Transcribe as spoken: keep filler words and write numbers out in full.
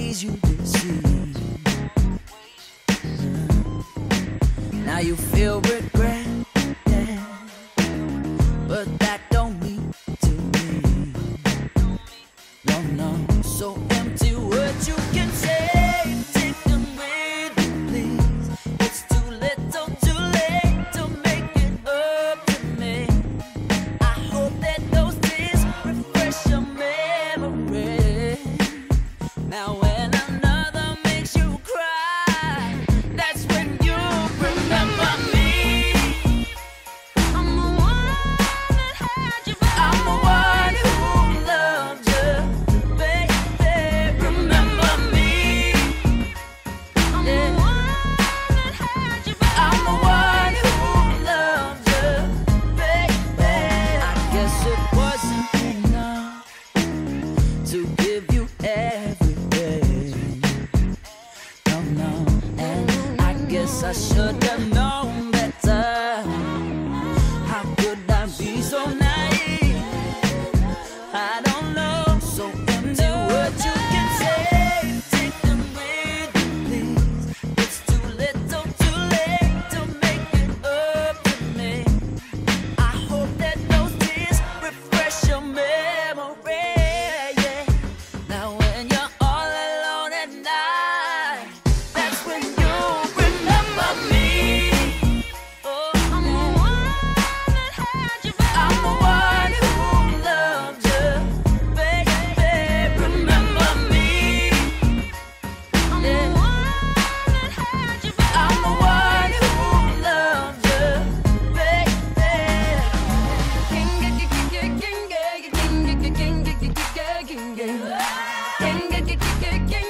ways you deceive. Now you feel regret, yeah, but that don't mean to me. No, no, so empty words you can say, take them with you, please. It's too little, too late to make it up to me. I hope that those tears refresh your memory. Now when another makes you cry, that's when you remember me. I'm the one that had you back. I'm the one who loved you, baby. Remember me. I'm the one that had you back. I'm the one who loved you, baby. I guess it wasn't enough to give you everything. No, no, and I guess I should have known better. How could I be so naive? I don't know. So empty words you can say, take them with you, please. It's too little, too late to make it up to me. I hope that those tears refresh your memory, yeah. Now when you're all alone at night, that's when you remember me. Oh, I'm the one that had you back. I'm the one who loved you, baby. Remember me. I'm the one that had you back. I'm the one who loved you, baby. King, king, king, king, king, king, king, king, king, king, king, king, king, king, king, king,